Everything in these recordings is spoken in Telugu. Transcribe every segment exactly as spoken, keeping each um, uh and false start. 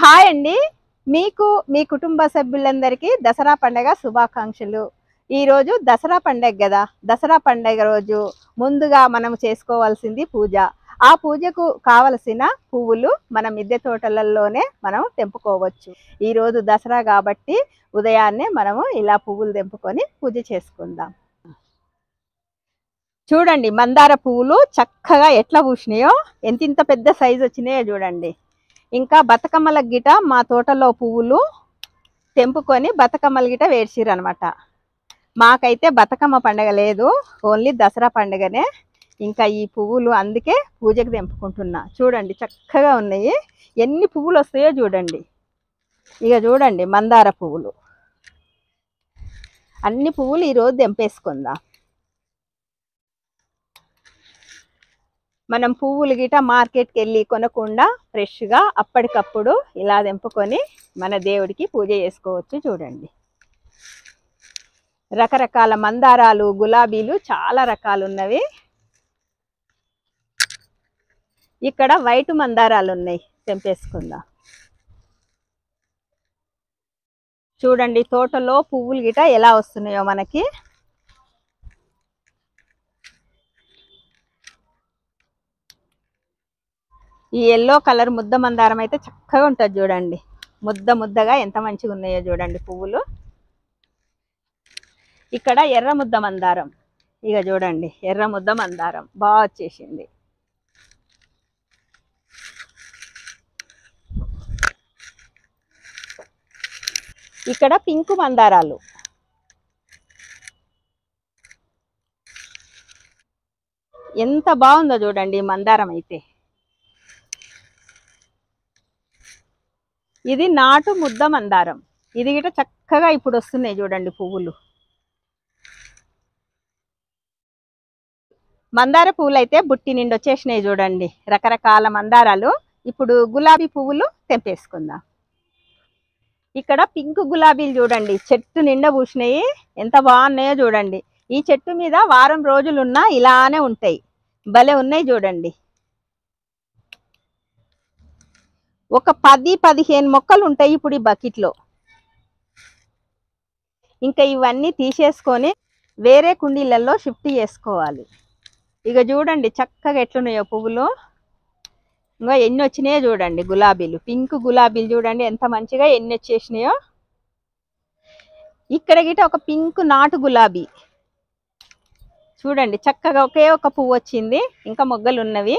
హాయ్ అండి. మీకు మీ కుటుంబ సభ్యులందరికీ దసరా పండగ శుభాకాంక్షలు. ఈరోజు దసరా పండగ గదా! దసరా పండగ రోజు ముందుగా మనం చేసుకోవాల్సింది పూజ. ఆ పూజకు కావలసిన పువ్వులు మన మిద్దె తోటలలోనే మనం తెంపుకోవచ్చు. ఈరోజు దసరా కాబట్టి ఉదయాన్నే మనము ఇలా పువ్వులు తెంపుకొని పూజ చేసుకుందాం. చూడండి మందార పువ్వులు చక్కగా ఎట్లా పూసినాయో, ఎంతింత పెద్ద సైజు వచ్చినాయో చూడండి. ఇంకా బతుకమ్మల గిట మా తోటలో పువ్వులు తెంపుకొని బతుకమ్మల గిట వేర్చిర్రు అనమాట. మాకైతే బతుకమ్మ పండగ లేదు, ఓన్లీ దసరా పండుగనే. ఇంకా ఈ పువ్వులు అందుకే పూజకు తెంపుకుంటున్నా. చూడండి చక్కగా ఉన్నాయి, ఎన్ని పువ్వులు వస్తాయో చూడండి. ఇక చూడండి మందార పువ్వులు, అన్ని పువ్వులు ఈరోజు తెంపేసుకుందాం. మనం పువ్వులు గిట మార్కెట్కి వెళ్ళి కొనకుండా ఫ్రెష్గా అప్పటికప్పుడు ఇలా తెంపుకొని మన దేవుడికి పూజ చేసుకోవచ్చు. చూడండి రకరకాల మందారాలు, గులాబీలు చాలా రకాలు ఉన్నవి. ఇక్కడ వైట్ మందారాలు ఉన్నాయి, తెంపేసుకుందాం. చూడండి తోటలో పువ్వులు గిట ఎలా వస్తున్నాయో మనకి. ఈ ఎల్లో కలర్ ముద్ద మందారం అయితే చక్కగా ఉంటుంది చూడండి, ముద్ద ముద్దగా ఎంత మంచిగా ఉన్నాయో చూడండి పువ్వులు. ఇక్కడ ఎర్ర ముద్ద మందారం, ఇక చూడండి ఎర్ర ముద్ద మందారం బాగా వచ్చేసింది. ఇక్కడ పింక్ మందారాలు, ఎంత బాగుందో చూడండి మందారం అయితే. ఇది నాటు ముద్ద మందారం, ఇది గిట చక్కగా ఇప్పుడు వస్తున్నాయి చూడండి పువ్వులు. మందార పువ్వులు అయితే బుట్టి నిండి వచ్చేసినాయి చూడండి, రకరకాల మందారాలు. ఇప్పుడు గులాబీ పువ్వులు తెంపేసుకుందాం. ఇక్కడ పింక్ గులాబీలు చూడండి చెట్టు నిండా పూసినాయి, ఎంత బాగున్నాయో చూడండి. ఈ చెట్టు మీద వారం రోజులున్నా ఇలానే ఉంటాయి, భలే ఉన్నాయి చూడండి. ఒక పది పదిహేను మొక్కలు ఉంటాయి ఇప్పుడు ఈ బకెట్లో. ఇంకా ఇవన్నీ తీసేసుకొని వేరే కుండీలలో షిఫ్ట్ చేసుకోవాలి. ఇక చూడండి చక్కగా ఎట్లున్నాయో పువ్వులు. ఇంకా ఎన్ని వచ్చినాయో చూడండి గులాబీలు, పింక్ గులాబీలు చూడండి ఎంత మంచిగా ఎన్ని వచ్చేసినాయో. ఇక్కడ గిట ఒక పింక్ నాటు గులాబీ చూడండి చక్కగా ఒకే ఒక పువ్వు వచ్చింది, ఇంకా మొగ్గలు ఉన్నవి.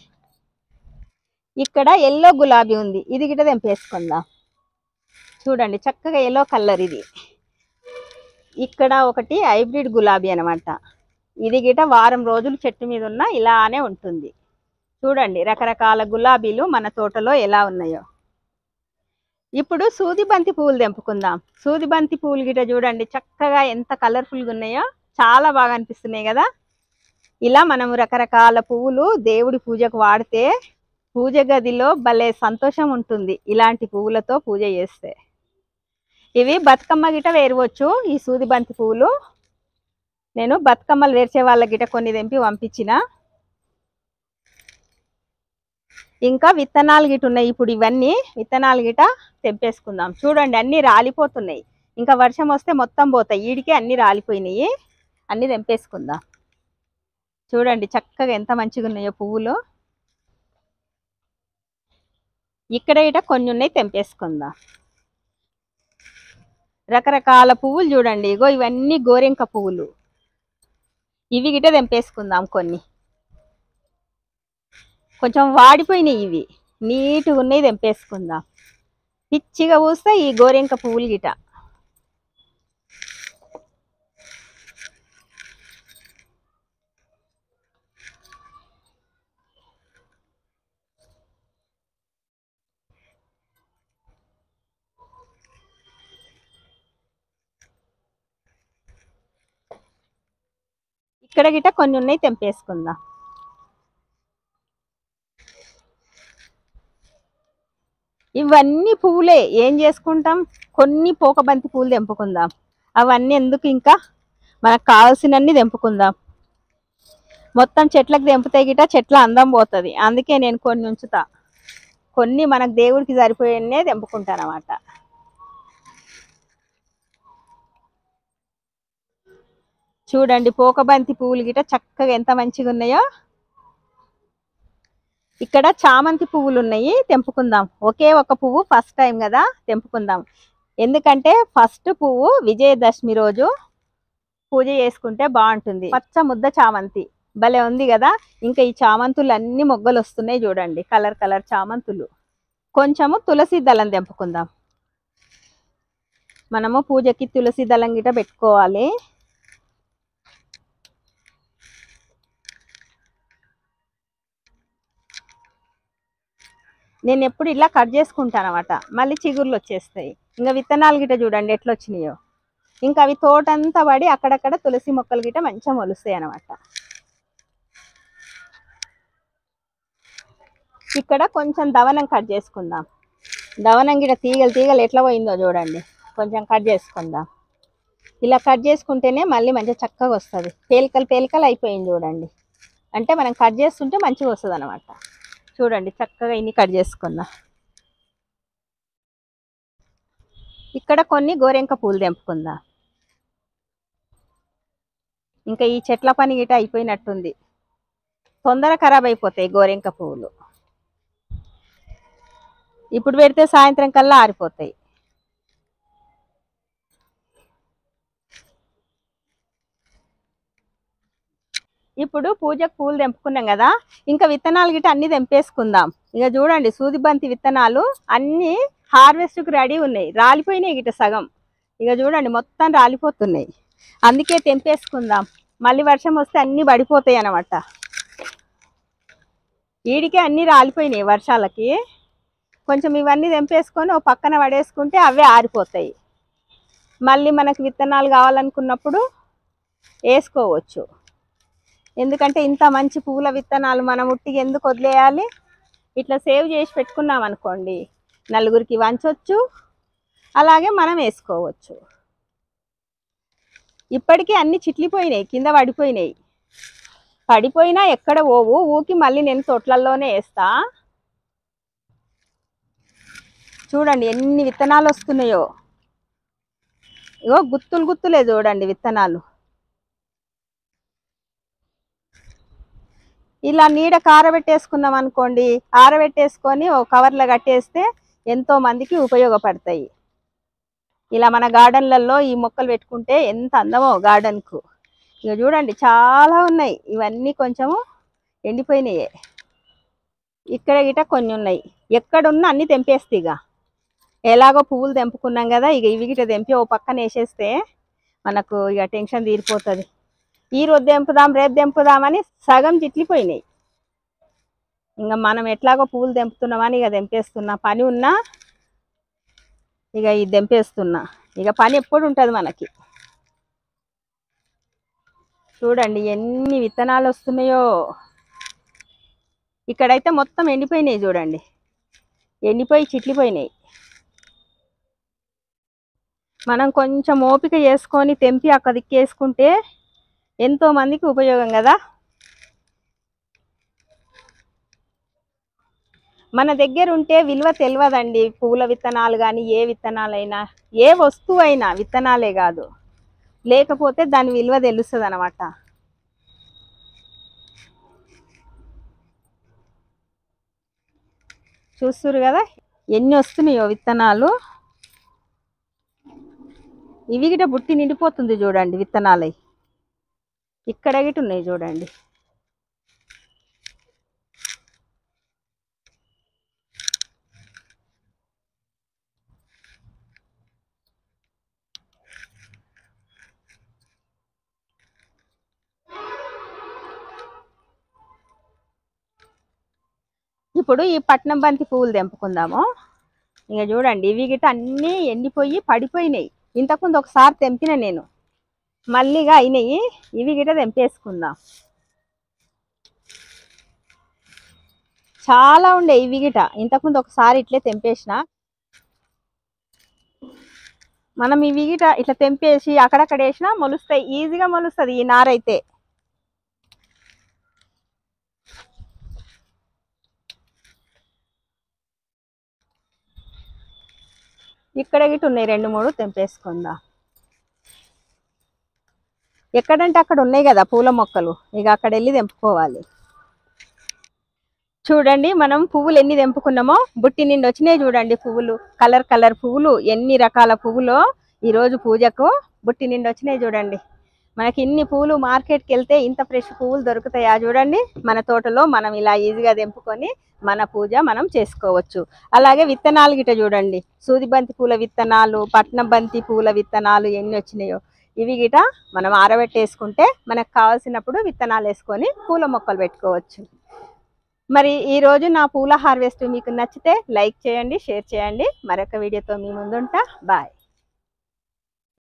ఇక్కడ ఎల్లో గులాబీ ఉంది, ఇది గిట తెంపేసుకుందాం. చూడండి చక్కగా ఎల్లో కలర్ ఇది. ఇక్కడ ఒకటి హైబ్రిడ్ గులాబీ అనమాట, ఇది గిట వారం రోజులు చెట్టు మీద ఉన్న ఇలానే ఉంటుంది. చూడండి రకరకాల గులాబీలు మన తోటలో ఎలా ఉన్నాయో. ఇప్పుడు సూది బంతి పువ్వులు తెంపుకుందాం. సూది బంతి పువ్వులు గిట చూడండి చక్కగా ఎంత కలర్ఫుల్గా ఉన్నాయో, చాలా బాగా అనిపిస్తున్నాయి కదా. ఇలా మనం రకరకాల పువ్వులు దేవుడి పూజకు వాడితే పూజ గదిలో భలే సంతోషం ఉంటుంది ఇలాంటి పువ్వులతో పూజ చేస్తే. ఇవి బతుకమ్మ గిట వేరవచ్చు ఈ సూది బంతి పువ్వులు. నేను బతుకమ్మలు వేర్చే వాళ్ళ గిట కొన్ని తెంపి పంపించిన. ఇంకా విత్తనాలు గిట ఉన్నాయి, ఇప్పుడు ఇవన్నీ విత్తనాలు గిట తెంపేసుకుందాం. చూడండి అన్ని రాలిపోతున్నాయి, ఇంకా వర్షం వస్తే మొత్తం పోతాయి. ఈడికే అన్ని రాలిపోయినాయి, అన్ని తెంపేసుకుందాం. చూడండి చక్కగా ఎంత మంచిగా ఉన్నాయో పువ్వులు. ఇక్కడ గిట కొన్ని ఉన్నాయి, తెంపేసుకుందాం. రకరకాల పువ్వులు చూడండి, ఇగో ఇవన్నీ గోరెంక పువ్వులు, ఇవి గిట తెంపేసుకుందాం. కొన్ని కొంచెం వాడిపోయినాయి, ఇవి నీట్గా ఉన్నాయి, తెంపేసుకుందాం. పిచ్చిగా పూస్తే ఈ గోరెంక పువ్వులు గిట. ఇక్కడ గిట కొన్ని ఉన్నాయి, తెంపేసుకుందాం. ఇవన్నీ పువ్వులే, ఏం చేసుకుంటాం, కొన్ని పోకబంతి పువ్వులు తెంపుకుందాం. అవన్నీ ఎందుకు, ఇంకా మనకు కావాల్సినన్ని తెంపుకుందాం. మొత్తం చెట్లకు తెంపితే గిట చెట్ల అందం పోతుంది, అందుకే నేను కొన్ని ఉంచుతా. కొన్ని మనకు దేవుడికి సరిపోయేనే తెంపుకుంటాను అన్నమాట. చూడండి పోకబంతి పువ్వులు గిట చక్కగా ఎంత మంచిగా ఉన్నాయో. ఇక్కడ చామంతి పువ్వులు ఉన్నాయి, తెంపుకుందాం. ఒకే ఒక పువ్వు ఫస్ట్ టైం కదా, తెంపుకుందాం. ఎందుకంటే ఫస్ట్ పువ్వు విజయదశమి రోజు పూజ చేసుకుంటే బాగుంటుంది. పచ్చ ముద్ద చామంతి భలే ఉంది కదా. ఇంకా ఈ చామంతులు అన్ని మొగ్గలు వస్తున్నాయి చూడండి, కలర్ కలర్ చామంతులు. కొంచెము తులసి దళం తెంపుకుందాం. మనము పూజకి తులసి దళం గిట పెట్టుకోవాలి. నేను ఎప్పుడు ఇలా కట్ చేసుకుంటాను అన్నమాట, మళ్ళీ చిగుర్లు వచ్చేస్తాయి. ఇంకా విత్తనాలు గిట చూడండి ఎట్లా వచ్చినాయో. ఇంకా అవి తోటంతా పడి అక్కడక్కడ తులసి మొక్కలు గిట మంచిగా మొలుస్తాయి అన్నమాట. ఇక్కడ కొంచెం దవనం కట్ చేసుకుందాం. దవనం గిట తీగలు తీగలు ఎట్లా పోయిందో చూడండి, కొంచెం కట్ చేసుకుందాం. ఇలా కట్ చేసుకుంటేనే మళ్ళీ మంచిగా చక్కగా వస్తుంది. పేలికలు పేలికలు అయిపోయింది చూడండి, అంటే మనం కట్ చేస్తుంటే మంచిగా వస్తుంది అన్నమాట. చూడండి చక్కగా ఇన్ని కట్ చేసుకున్నా. ఇక్కడ కొన్ని గోరెంక పూలు తెంపుకుందా. ఇంకా ఈ చెట్ల పని గిట అయిపోయినట్టుంది, తొందర ఖరాబ్ అయిపోతాయి గోరెంక పువ్వులు. ఇప్పుడు పెడితే సాయంత్రం కల్లా ఆరిపోతాయి. ఇప్పుడు పూజకు పూలు తెంపుకున్నాం కదా, ఇంకా విత్తనాలు గిట అన్ని తెంపేసుకుందాం. ఇక చూడండి సూది బంతి విత్తనాలు అన్ని హార్వెస్ట్కి రెడీ ఉన్నాయి, రాలిపోయినాయి గిట సగం. ఇక చూడండి మొత్తం రాలిపోతున్నాయి, అందుకే తెంపేసుకుందాం. మళ్ళీ వర్షం వస్తే అన్ని పడిపోతాయి అన్నమాట. వీడికే అన్ని రాలిపోయినాయి వర్షాలకి. కొంచెం ఇవన్నీ తెంపేసుకొని ఓ పక్కన పడేసుకుంటే అవే ఆరిపోతాయి. మళ్ళీ మనకు విత్తనాలు కావాలనుకున్నప్పుడు వేసుకోవచ్చు. ఎందుకంటే ఇంత మంచి పూల విత్తనాలు మనం ఉట్టికి ఎందుకు వదిలేయాలి. ఇట్లా సేవ్ చేసి పెట్టుకున్నాం అనుకోండి, నలుగురికి వంచవచ్చు, అలాగే మనం వేసుకోవచ్చు. ఇప్పటికీ అన్ని చిట్లిపోయినాయి, కింద పడిపోయినాయి. పడిపోయినా ఎక్కడ పోవు, ఊకి మళ్ళీ నేను తొట్లల్లోనే వేస్తా. చూడండి ఎన్ని విత్తనాలు వస్తున్నాయో. ఇగో గుత్తులు గుత్తులే చూడండి విత్తనాలు. ఇలా నీడ ఆరబెట్టేసుకున్నాం అనుకోండి, ఆరబెట్టేసుకొని ఓ కవర్లో కట్టేస్తే ఎంతో మందికి ఉపయోగపడతాయి. ఇలా మన గార్డెన్లలో ఈ మొక్కలు పెట్టుకుంటే ఎంత అందమో గార్డెన్కు. ఇక చూడండి చాలా ఉన్నాయి, ఇవన్నీ కొంచెము ఎండిపోయినాయే. ఇక్కడ గిట కొన్ని ఉన్నాయి, ఎక్కడున్నా అన్ని తెంపేస్తే ఇక ఎలాగో పువ్వులు తెంపుకున్నాం కదా, ఇక ఇవి గిట తెంపి ఓ పక్కన వేసేస్తే మనకు ఇక టెన్షన్ తీరిపోతుంది. ఈ రోజు తెంపుదాం రేపు తెంపుదామని సగం చిట్లిపోయినాయి. ఇంకా మనం ఎట్లాగో పువ్వులు తెంపుతున్నామని ఇక తెంపేస్తున్నా, పని ఉన్నా ఇక ఇది తెంపేస్తున్నా. ఇక పని ఎప్పుడు ఉంటుంది మనకి. చూడండి ఎన్ని విత్తనాలు వస్తున్నాయో. ఇక్కడైతే మొత్తం ఎండిపోయినాయి చూడండి, ఎండిపోయి చిట్లిపోయినాయి. మనం కొంచెం ఓపిక చేసుకొని తెంపి అక్కడ దిక్కేసుకుంటే ఎంతో మందికి ఉపయోగం కదా. మన దగ్గర ఉంటే విలువ తెలియదండి. పూల విత్తనాలు కానీ ఏ విత్తనాలైనా, ఏ వస్తువు అయినా, విత్తనాలే కాదు, లేకపోతే దాని విలువ తెలుస్తుంది అన్నమాట. చూస్తున్నారు కదా ఎన్ని వస్తున్నాయో విత్తనాలు. ఇవి గిట బుట్టి నిండిపోతుంది చూడండి విత్తనాలై. ఇక్కడ గిట ఉన్నాయి చూడండి. ఇప్పుడు ఈ పట్నం బంతి పువ్వులు తెంపుకుందాము. ఇక చూడండి ఇవి గిట అన్నీ ఎండిపోయి పడిపోయినాయి. ఇంతకుముందు ఒకసారి తెంపిన నేను, మళ్ళీగా అయినాయి. ఇవి గిట తెంపేసుకుందాం. చాలా ఉండే ఇవి గిట, ఇంతకుముందు ఒకసారి ఇట్లే తెంపేసిన. మనం ఇవి గిట ఇట్లా తెంపేసి అక్కడక్కడ వేసినా మొలుస్తాయి, ఈజీగా మొలుస్తుంది ఈ నారైతే. ఇక్కడ గిట్ట ఉన్నాయి రెండు మూడు తెంపేసుకుందా. ఎక్కడంటే అక్కడ ఉన్నాయి కదా పూల మొక్కలు, ఇక అక్కడ వెళ్ళి తెంపుకోవాలి. చూడండి మనం పువ్వులు ఎన్ని తెంపుకున్నామో, బుట్టి నిండి వచ్చినాయి చూడండి పువ్వులు, కలర్ కలర్ పువ్వులు, ఎన్ని రకాల పువ్వులు ఈరోజు పూజకు బుట్టి నిండి వచ్చినాయి చూడండి. మనకి ఇన్ని పువ్వులు మార్కెట్కి వెళ్తే ఇంత ఫ్రెష్ పువ్వులు దొరుకుతాయా చూడండి. మన తోటలో మనం ఇలా ఈజీగా తెంపుకొని మన పూజ మనం చేసుకోవచ్చు. అలాగే విత్తనాలు గిట చూడండి, సూదిబంతి పూల విత్తనాలు, పట్నం బంతి పూల విత్తనాలు ఎన్ని వచ్చినాయో. ఇవి గిట మనం ఆరబెట్టేసుకుంటే మనకు కావాల్సినప్పుడు విత్తనాలు వేసుకొని పూల మొక్కలు పెట్టుకోవచ్చు. మరి ఈరోజు నా పూల హార్వెస్ట్ మీకు నచ్చితే లైక్ చేయండి, షేర్ చేయండి. మరొక వీడియోతో మీ ముందుంటా. బాయ్.